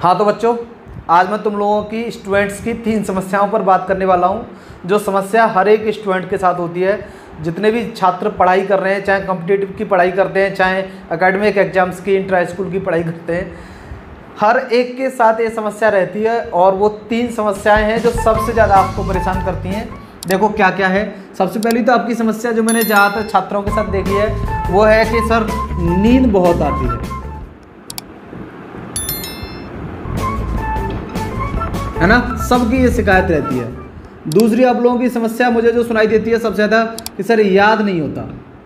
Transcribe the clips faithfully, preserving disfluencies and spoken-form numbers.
हाँ तो बच्चों, आज मैं तुम लोगों की स्टूडेंट्स की तीन समस्याओं पर बात करने वाला हूँ, जो समस्या हर एक स्टूडेंट के साथ होती है। जितने भी छात्र पढ़ाई कर रहे हैं, चाहे कॉम्पिटिटिव की पढ़ाई करते हैं, चाहे एकेडमिक एग्जाम्स की, इंटर हाई स्कूल की पढ़ाई करते हैं, हर एक के साथ ये समस्या रहती है। और वो तीन समस्याएं हैं जो सबसे ज़्यादा आपको परेशान करती हैं। देखो क्या क्या है। सबसे पहली तो आपकी समस्या जो मैंने ज़्यादातर छात्रों के साथ देखी है वो है कि सर नींद बहुत आती है, है ना। सबकी ये शिकायत रहती है। दूसरी आप लोगों की समस्या मुझे जो सुनाई देती है सबसे ज़्यादा कि सर याद नहीं होता,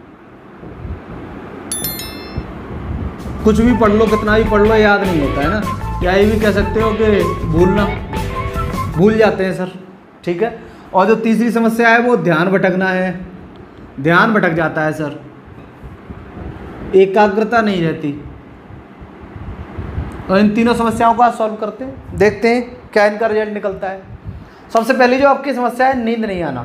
कुछ भी पढ़ लो, कितना भी पढ़ लो, याद नहीं होता, है ना। या ये भी कह सकते हो कि भूलना, भूल जाते हैं सर, ठीक है। और जो तीसरी समस्या है वो ध्यान भटकना है, ध्यान भटक जाता है सर, एकाग्रता नहीं रहती। और इन तीनों समस्याओं को आज सॉल्व करते हैं, देखते हैं क्या इनका रिजल्ट निकलता है। सबसे पहली जो आपकी समस्या है नींद नहीं आना।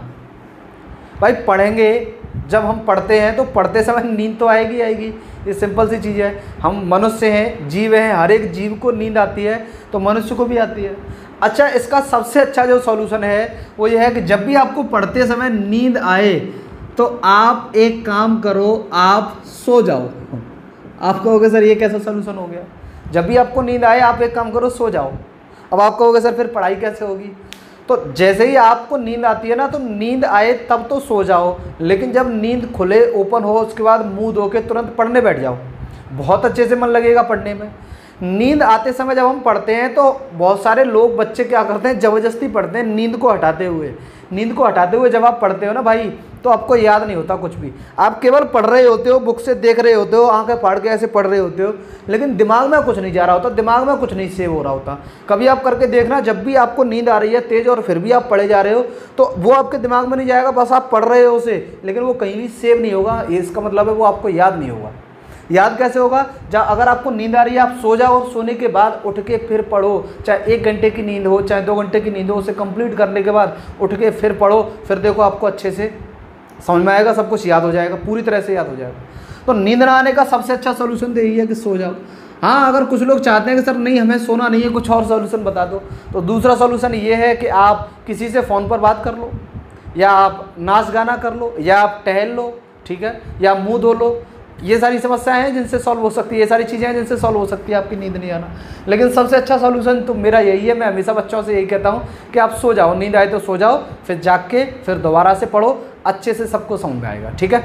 भाई पढ़ेंगे, जब हम पढ़ते हैं तो पढ़ते समय नींद तो आएगी आएगी, ये सिंपल सी चीज़ है। हम मनुष्य हैं, जीव हैं, हर एक जीव को नींद आती है, तो मनुष्य को भी आती है। अच्छा, इसका सबसे अच्छा जो सॉल्यूशन है वो ये है कि जब भी आपको पढ़ते समय नींद आए तो आप एक काम करो, आप सो जाओ। आप कहोगे सर ये कैसा सॉल्यूशन हो गया। जब भी आपको नींद आए आप एक काम करो, सो जाओ। अब आप कहोगे सर फिर पढ़ाई कैसे होगी। तो जैसे ही आपको नींद आती है ना, तो नींद आए तब तो सो जाओ, लेकिन जब नींद खुले, ओपन हो, उसके बाद मुंह धो के तुरंत पढ़ने बैठ जाओ। बहुत अच्छे से मन लगेगा पढ़ने में। नींद आते समय जब हम पढ़ते हैं तो बहुत सारे लोग, बच्चे क्या करते हैं, ज़बरदस्ती पढ़ते हैं नींद को हटाते हुए। नींद को हटाते हुए जब आप पढ़ते हो ना भाई, तो आपको याद नहीं होता कुछ भी। आप केवल पढ़ रहे होते हो, बुक से देख रहे होते हो, आंखें फाड़ के ऐसे पढ़ रहे होते हो, लेकिन दिमाग में कुछ नहीं जा रहा होता, दिमाग में कुछ नहीं सेव हो रहा होता। कभी आप करके देखना, जब भी आपको नींद आ रही है तेज और फिर भी आप पढ़े जा रहे हो, तो वो आपके दिमाग में नहीं जाएगा, बस आप पढ़ रहे हो उसे, लेकिन वो कहीं भी सेव नहीं होगा। इसका मतलब है वो आपको याद नहीं होगा। याद कैसे होगा। जब अगर आपको नींद आ रही है, आप सो जाओ और सोने के बाद उठ के फिर पढ़ो, चाहे एक घंटे की नींद हो, चाहे दो घंटे की नींद हो, उसे कंप्लीट करने के बाद उठ के फिर पढ़ो, फिर देखो आपको अच्छे से समझ में आएगा, सब कुछ याद हो जाएगा, पूरी तरह से याद हो जाएगा। तो नींद ना आने का सबसे अच्छा सोल्यूशन तो यही है कि सो जाओ। हाँ, अगर कुछ लोग चाहते हैं कि सर नहीं हमें सोना नहीं है, कुछ और सोल्यूशन बता दो, तो दूसरा सोल्यूशन ये है कि आप किसी से फ़ोन पर बात कर लो, या आप नाच गाना कर लो, या आप टहल लो, ठीक है, या मुँह धो लो। ये सारी समस्याएं हैं जिनसे सॉल्व हो सकती है, ये सारी चीज़ें हैं जिनसे सॉल्व हो सकती है आपकी नींद नहीं आना। लेकिन सबसे अच्छा सॉल्यूशन तो मेरा यही है। मैं हमेशा बच्चों से यही कहता हूँ कि आप सो जाओ, नींद आए तो सो जाओ, फिर जाग के फिर दोबारा से पढ़ो, अच्छे से सबको समझ में आएगा, ठीक है।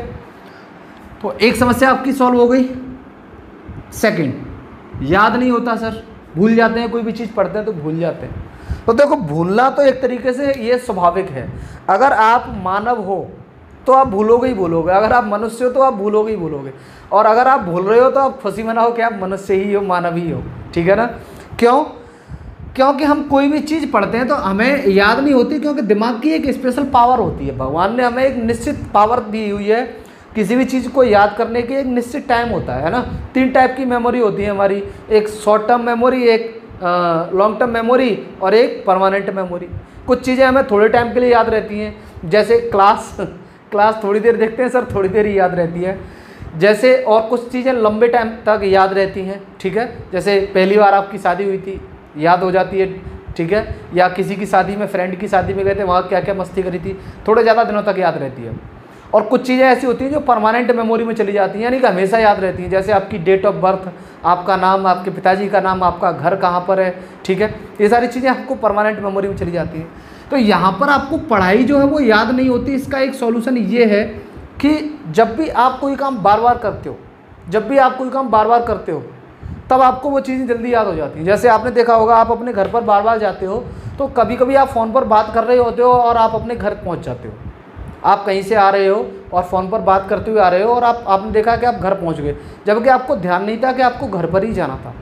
तो एक समस्या आपकी सॉल्व हो गई। सेकंड, याद नहीं होता सर, भूल जाते हैं, कोई भी चीज़ पढ़ते हैं तो भूल जाते हैं। तो देखो, भूलना तो एक तरीके से ये स्वाभाविक है। अगर आप मानव हो तो आप भूलोगे ही भूलोगे, अगर आप मनुष्य हो तो आप भूलोगे ही भूलोगे, और अगर आप भूल रहे हो तो आप खुशी मनाओ कि आप मनुष्य ही हो, मानव ही हो, ठीक है ना। क्यों? क्योंकि हम कोई भी चीज़ पढ़ते हैं तो हमें याद नहीं होती, क्योंकि दिमाग की एक स्पेशल पावर होती है। भगवान ने हमें एक निश्चित पावर दी हुई है, किसी भी चीज़ को याद करने की एक निश्चित टाइम होता है ना। तीन टाइप की मेमोरी होती है हमारी, एक शॉर्ट टर्म मेमोरी, एक लॉन्ग टर्म मेमोरी और एक परमानेंट मेमोरी। कुछ चीज़ें हमें थोड़े टाइम के लिए याद रहती हैं, जैसे क्लास क्लास थोड़ी देर देखते हैं सर, थोड़ी देर ही याद रहती है। जैसे और कुछ चीज़ें लंबे टाइम तक याद रहती हैं, ठीक है। जैसे पहली बार आपकी शादी हुई थी, याद हो जाती है, ठीक है। या किसी की शादी में, फ्रेंड की शादी में गए थे, वहाँ क्या क्या मस्ती करी थी, थोड़े ज़्यादा दिनों तक याद रहती है। और कुछ चीज़ें ऐसी होती हैं जो परमानेंट मेमोरी में चली जाती हैं, यानी कि हमेशा याद रहती हैं। जैसे आपकी डेट ऑफ बर्थ, आपका नाम, आपके पिताजी का नाम, आपका घर कहाँ पर है, ठीक है। ये सारी चीज़ें आपको परमानेंट मेमोरी में चली जाती हैं। तो यहाँ पर आपको पढ़ाई जो है वो याद नहीं होती। इसका एक सॉल्यूशन ये है कि जब भी आप कोई काम बार बार करते हो, जब भी आप कोई काम बार बार करते हो, तब आपको वो चीज़ें जल्दी याद हो जाती हैं। जैसे आपने देखा होगा, आप अपने घर पर बार बार जाते हो, तो कभी कभी आप फ़ोन पर बात कर रहे होते हो और आप अपने घर पहुँच जाते हो। आप कहीं से आ रहे हो और फ़ोन पर बात करते हुए आ रहे हो, और आप आपने देखा कि आप घर पहुँच गए, जबकि आपको ध्यान नहीं था कि आपको घर पर ही जाना था।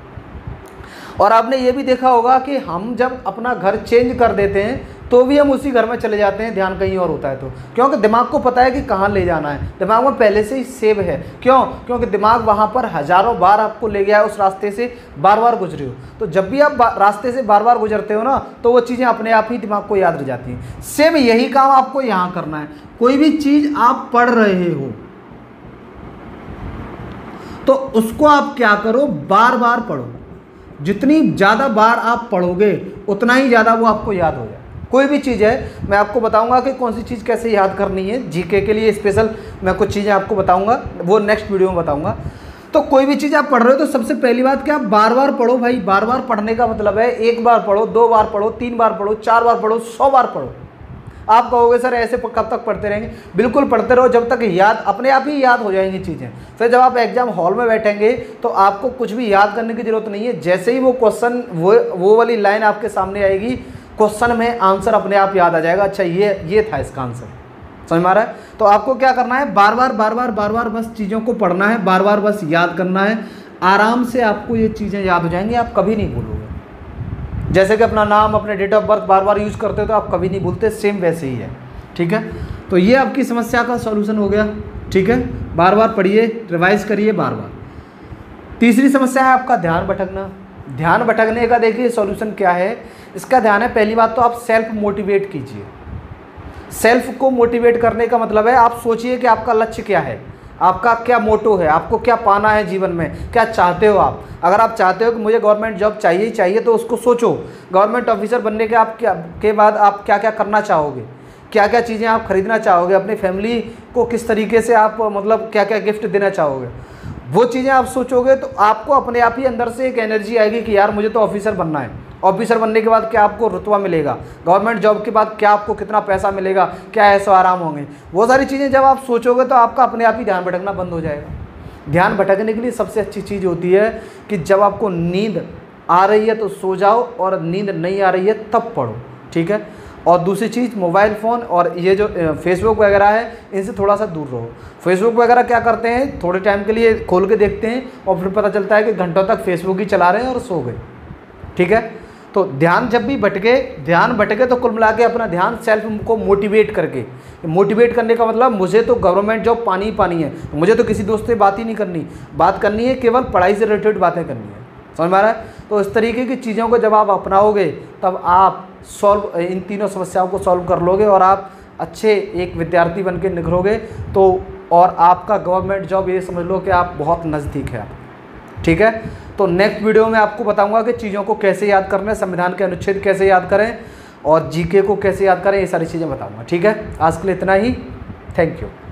और आपने ये भी देखा होगा कि हम जब अपना घर चेंज कर देते हैं तो भी हम उसी घर में चले जाते हैं, ध्यान कहीं और होता है तो, क्योंकि दिमाग को पता है कि कहाँ ले जाना है, दिमाग में पहले से ही सेव है। क्यों? क्योंकि दिमाग वहाँ पर हज़ारों बार आपको ले गया है, उस रास्ते से बार बार गुजरे हो। तो जब भी आप रास्ते से बार बार गुजरते हो ना, तो वो चीज़ें अपने आप ही दिमाग को याद रह जाती हैं। सेम यही काम आपको यहाँ करना है। कोई भी चीज़ आप पढ़ रहे हो तो उसको आप क्या करो, बार बार पढ़ो। जितनी ज़्यादा बार आप पढ़ोगे उतना ही ज़्यादा वो आपको याद हो जाए। कोई भी चीज़ है, मैं आपको बताऊंगा कि कौन सी चीज़ कैसे याद करनी है। जीके के लिए स्पेशल मैं कुछ चीज़ें आपको बताऊंगा, वो नेक्स्ट वीडियो में बताऊंगा। तो कोई भी चीज़ आप पढ़ रहे हो तो सबसे पहली बात कि आप बार बार पढ़ो भाई। बार बार पढ़ने का मतलब है एक बार पढ़ो, दो बार पढ़ो, तीन बार पढ़ो, चार बार पढ़ो, सौ बार पढ़ो। आप कहोगे सर ऐसे कब तक पढ़ते रहेंगे? बिल्कुल पढ़ते रहो, जब तक याद, अपने आप ही याद हो जाएंगी चीज़ें। फिर जब आप एग्जाम हॉल में बैठेंगे तो आपको कुछ भी याद करने की जरूरत नहीं है। जैसे ही वो क्वेश्चन, वो वो वाली लाइन आपके सामने आएगी, क्वेश्चन में आंसर अपने आप याद आ जाएगा। अच्छा ये ये था इसका आंसर, समझ में आ रहा है? तो आपको क्या करना है, बार बार बार बार बार बार बस चीज़ों को पढ़ना है, बार बार बस याद करना है। आराम से आपको ये चीज़ें याद हो जाएंगी, आप कभी नहीं भूलोगे। जैसे कि अपना नाम, अपने डेट ऑफ बर्थ बार बार यूज़ करते हो तो आप कभी नहीं भूलते, सेम वैसे ही है। ठीक है, तो ये आपकी समस्या का सॉल्यूशन हो गया। ठीक है, बार बार पढ़िए, रिवाइज करिए बार बार। तीसरी समस्या है आपका ध्यान भटकना। ध्यान भटकने का देखिए सॉल्यूशन क्या है। इसका ध्यान है, पहली बात तो आप सेल्फ मोटिवेट कीजिए। सेल्फ को मोटिवेट करने का मतलब है आप सोचिए कि आपका लक्ष्य क्या है, आपका क्या मोटो है, आपको क्या पाना है जीवन में, क्या चाहते हो आप। अगर आप चाहते हो कि मुझे गवर्नमेंट जॉब चाहिए ही चाहिए तो उसको सोचो। गवर्नमेंट ऑफिसर बनने के आप क्या के बाद आप क्या क्या करना चाहोगे, क्या क्या चीज़ें आप खरीदना चाहोगे, अपनी फैमिली को किस तरीके से आप मतलब क्या क्या गिफ्ट देना चाहोगे, वो चीज़ें आप सोचोगे तो आपको अपने आप ही अंदर से एक एनर्जी आएगी कि यार मुझे तो ऑफिसर बनना है। ऑफिसर बनने के बाद क्या आपको रुतबा मिलेगा, गवर्नमेंट जॉब के बाद क्या आपको कितना पैसा मिलेगा, क्या ऐसा आराम होंगे, वो सारी चीज़ें जब आप सोचोगे तो आपका अपने आप ही ध्यान भटकना बंद हो जाएगा। ध्यान भटकने के लिए सबसे अच्छी चीज़ होती है कि जब आपको नींद आ रही है तो सो जाओ, और नींद नहीं आ रही है तब पढ़ो। ठीक है, और दूसरी चीज़, मोबाइल फ़ोन और ये जो फेसबुक वगैरह है इनसे थोड़ा सा दूर रहो। फेसबुक वगैरह क्या करते हैं, थोड़े टाइम के लिए खोल के देखते हैं और फिर पता चलता है कि घंटों तक फेसबुक ही चला रहे हैं और सो गए। ठीक है, तो ध्यान जब भी भटके, ध्यान भटके तो कुल मिला के अपना ध्यान सेल्फ को मोटिवेट करके, मोटिवेट करने का मतलब मुझे तो गवर्नमेंट जॉब पानी ही पानी है, मुझे तो किसी दोस्त से बात ही नहीं करनी, बात करनी है केवल पढ़ाई से रिलेटेड बातें करनी है। समझ में आ रहा है? तो इस तरीके की चीज़ों को जब आप अपनाओगे तब आप सॉल्व इन तीनों समस्याओं को सॉल्व कर लोगे और आप अच्छे एक विद्यार्थी बन के निखरोगे। तो और आपका गवर्नमेंट जॉब ये समझ लो कि आप बहुत नज़दीक है। ठीक है, तो नेक्स्ट वीडियो में आपको बताऊंगा कि चीज़ों को कैसे याद करना है, संविधान के अनुच्छेद कैसे याद करें और जीके को कैसे याद करें, ये सारी चीज़ें बताऊंगा। ठीक है, आज के लिए इतना ही। Thank you.